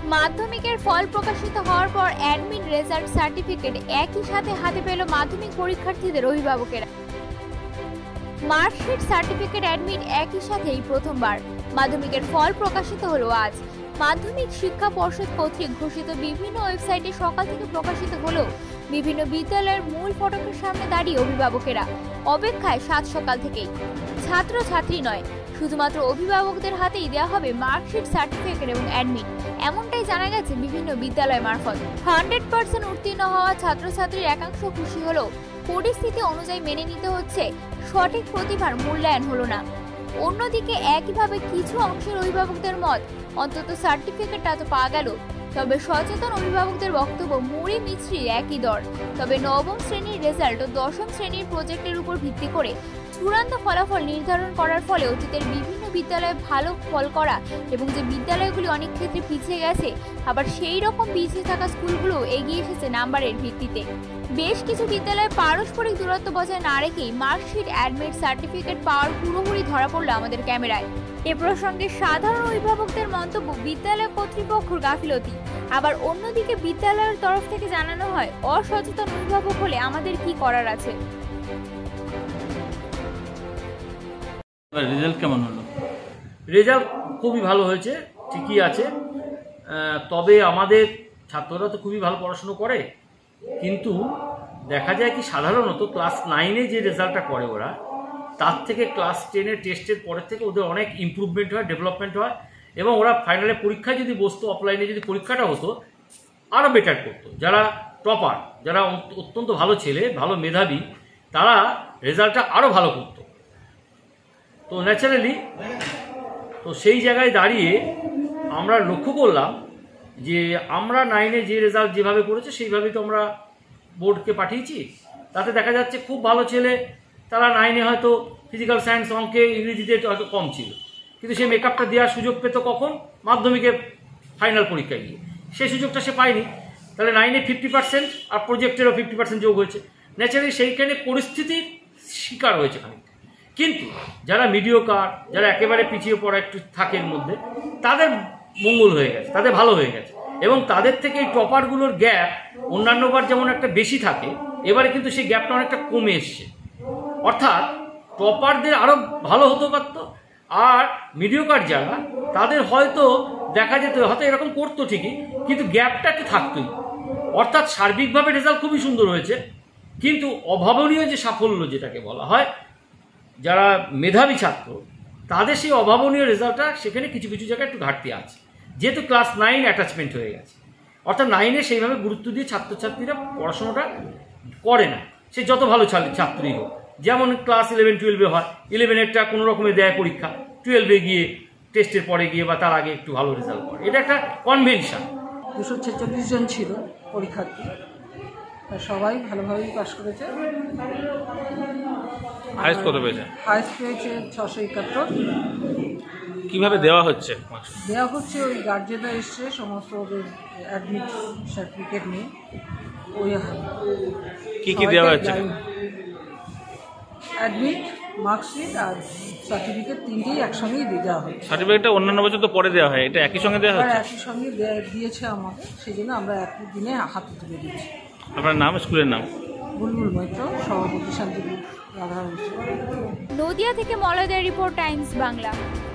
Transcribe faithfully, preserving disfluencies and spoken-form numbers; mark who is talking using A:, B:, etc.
A: মাধ্যমিকের ফল প্রকাশিত হওয়ার পর অ্যাডমিট রেজাল্ট সার্টিফিকেট একই সাথে হাতে পেল মাধ্যমিক পরীক্ষার্থীদের অভিভাবকেরা। মার্কশিট সার্টিফিকেট অ্যাডমিট একই সাথেই প্রথমবার। মাধ্যমিকের ফল প্রকাশিত হলো আজ। মাধ্যমিক শিক্ষা পর্ষদ কর্তৃক ঘোষিত বিভিন্ন ওয়েবসাইটে সকাল থেকে প্রকাশিত হলেও বিভিন্ন বিদ্যালয়ের মূল ফটকের সামনে দাঁড়িয়ে অভিভাবকেরা অপেক্ষায় সাত সকাল থেকেই। ছাত্র ছাত্রী নয়, শুধুমাত্র অভিভাবকদের হাতেই দেওয়া হবে মার্কশিট সার্টিফিকেট এবং অ্যাডমিট, এমনটাই জানা গেছে বিভিন্ন বিদ্যালয় মারফত। হান্ড্রেড পার্সেন্ট উত্তীর্ণ হওয়া ছাত্রছাত্রীর একাংশ খুশি হলেও পরিস্থিতি অনুযায়ী মেনে নিতে হচ্ছে সঠিক প্রতিভার মূল্যায়ন হলো না। অন্যদিকে একইভাবে কিছু অংশের অভিভাবকদের মত অন্তত সার্টিফিকেটটা তো পাওয়া গেল, তবে সচেতন অভিভাবকদের বক্তব্য মুড়ি মিছরি একই দর। তবে নবম শ্রেণীর রেজাল্ট ও দশম শ্রেণীর প্রজেক্টের উপর ভিত্তি করে চূড়ান্ত ফলাফল নির্ধারণ করার ফলে অতীতের বিভিন্ন বিদ্যালয়ে ভালো ফল করা এবং যে বিদ্যালয়গুলি অনেক ক্ষেত্রে পিছিয়ে গেছে, আবার সেই রকম পিছিয়ে থাকা স্কুলগুলো এগিয়ে এসেছে নাম্বারের ভিত্তিতে। বেশ কিছু বিদ্যালয়ে পারস্পরিক দূরত্ব বজায় না রেখেই মার্কশিট অ্যাডমিট সার্টিফিকেট পাওয়ার পুরোপুরি ধরা পড়ল আমাদের ক্যামেরায়। এ প্রসঙ্গে সাধারণ অভিভাবকদের মন্তব্য বিদ্যালয় কর্তৃপক্ষের গাফিলতি, আবার অন্যদিকে বিদ্যালয়ের তরফ থেকে জানানো হয় অসচেতন অভিভাবক হলে আমাদের কি করার আছে।
B: রেজাল্ট কেমন হলো?
C: রেজাল্ট খুবই ভালো হয়েছে, ঠিকই আছে। তবে আমাদের ছাত্ররা তো খুবই ভালো পড়াশুনো করে, কিন্তু দেখা যায় কি সাধারণত ক্লাস নাইনে যে রেজাল্টটা করে ওরা, তার থেকে ক্লাস টেনের টেস্টের পরের থেকে ওদের অনেক ইম্প্রুভমেন্ট হয়, ডেভেলপমেন্ট হয়, এবং ওরা ফাইনালে পরীক্ষায় যদি বসতো, অফলাইনে যদি পরীক্ষাটা হতো আরও বেটার করতো। যারা টপার, যারা অত্যন্ত ভালো ছেলে, ভালো মেধাবী, তারা রেজাল্টটা আরও ভালো করতো। তো ন্যাচারালি তো সেই জায়গায় দাঁড়িয়ে আমরা লক্ষ্য করলাম যে আমরা নাইনে যে রেজাল্ট যেভাবে করেছে সেইভাবেই তো আমরা বোর্ডকে পাঠিয়েছি। তাতে দেখা যাচ্ছে খুব ভালো ছেলে, তারা নাইনে হয়তো ফিজিক্যাল সায়েন্স, অঙ্কে, ইংরেজিতে হয়তো কম ছিল, কিন্তু সে মেকআপটা দেওয়ার সুযোগ পেত কখন? মাধ্যমিকের ফাইনাল পরীক্ষায় গিয়ে। সেই সুযোগটা সে পায়নি। তাহলে নাইনে ফিফটি পার্সেন্ট আর প্রজেক্টেরও ফিফটি পার্সেন্ট যোগ হয়েছে। ন্যাচারালি সেইখানে পরিস্থিতির শিকার হয়েছে খানিকটা। কিন্তু যারা মিডিওকার, যারা একেবারে পিছিয়ে পড়া একটু থাকের মধ্যে, তাদের মঙ্গল হয়ে গেছে, তাদের ভালো হয়ে গেছে, এবং তাদের থেকে এই টপারগুলোর গ্যাপ অন্যান্যবার যেমন একটা বেশি থাকে, এবারে কিন্তু সেই গ্যাপটা অনেকটা কমে এসছে। অর্থাৎ টপারদের আরও ভালো হতে পারত, আর মিডিওকার যারা, তাদের হয়তো দেখা যেত হয়তো এরকম করতো ঠিকই, কিন্তু গ্যাপটা একটু থাকতোই। অর্থাৎ সার্বিকভাবে রেজাল্ট খুবই সুন্দর হয়েছে, কিন্তু অভাবনীয় যে সাফল্য যেটাকে বলা হয়, যারা মেধাবী ছাত্র, তাদের সেই অভাবনীয় রেজাল্টটা সেখানে কিছু কিছু জায়গায় একটু ঘাটতি আছে, যেহেতু ক্লাস নাইন অ্যাটাচমেন্ট হয়ে গেছে। অর্থাৎ নাইনে সেইভাবে গুরুত্ব দিয়ে ছাত্রছাত্রীরা পড়াশোনাটা করে না, সে যত ভালো ছাত্রী হোক। যেমন ক্লাস ইলেভেন টুয়েলভে হয়, ইলেভেনেরটা কোনো রকমে দেয় পরীক্ষা, টুয়েলভে গিয়ে টেস্টের পরে গিয়ে বা তার আগে একটু ভালো রেজাল্ট করে। এটা একটা কনভেনশন।
D: দুশো ছেচল্লিশ জন ছিল পরীক্ষার্থী, সবাই ভালোভাবেই পাস করেছে।
B: হাইস্ট কত পেয়েছে?
D: হাইস্ট পেয়েছে ছশো একাত্তর।
B: কিভাবে দেওয়া হচ্ছে?
D: দেওয়া হচ্ছে ওই গার্জেনরা এসছে সমস্ত ওদের অ্যাডমিট সার্টিফিকেট নিয়ে। ওই
B: কি কি দেওয়া হচ্ছে?
D: অ্যাডমিট, মার্কশিট আর সার্টিফিকেট তিনটেই একসঙ্গেই দেওয়া হচ্ছে।
B: সার্টিফিকেটটা অন্যান্য বছর তো পরে দেওয়া হয়, এটা একই সঙ্গে দেওয়া হচ্ছে?
D: একই সঙ্গে দিয়েছে আমাদের, সেই জন্য আমরা একই দিনে হাতে তুলে দিচ্ছি।
B: আপনার নাম, স্কুলের নাম?
D: বুলবুল মৈত্র, সভাপতি শান্তিপুর রাধারণ।
A: নদিয়া থেকে মলয়দের রিপোর্ট, টাইমস বাংলা।